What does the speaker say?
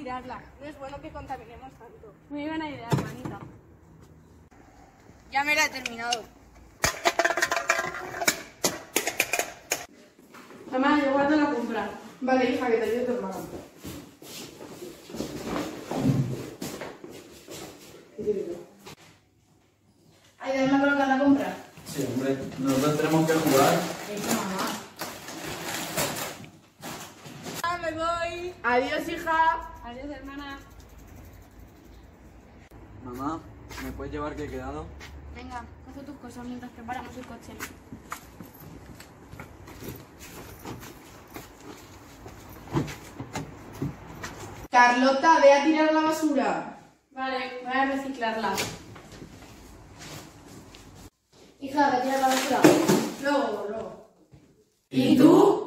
tirarla. No es bueno que contaminemos tanto. Muy buena idea, hermanita. Ya me la he terminado. Mamá, yo guardo la compra. Vale, hija, que te ayude tu hermano. Ay, ¿me colocar la compra? Sí, hombre, nosotros tenemos que jugar. Venga, mamá. ¡Ah, me voy! Adiós, hija. Adiós, hermana. Mamá, ¿me puedes llevar que he quedado? Venga, haz tus cosas mientras preparamos el coche. Carlota, ve a tirar la basura. Vale, voy a reciclarla. Hija, ve a tirar la basura. Luego. ¿Y tú?